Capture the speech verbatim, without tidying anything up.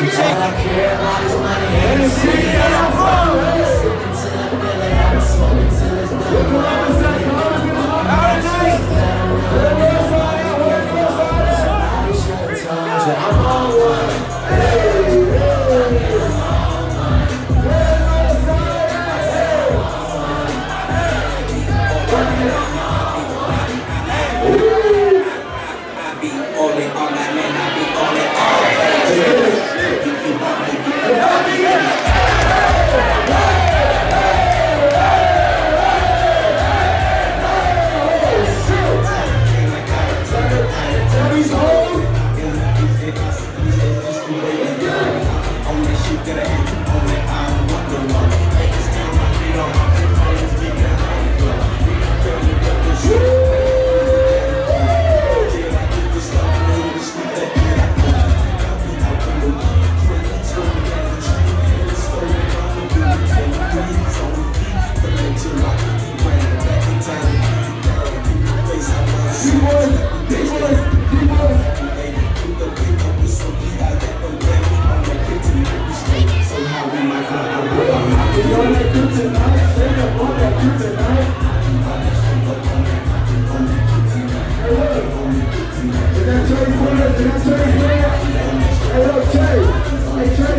All I care about is money and the city that I'm from. Sipping till I feel it, I'm smoking till it's done. I'm on one. Hey, look, Jay. Hey, Jay.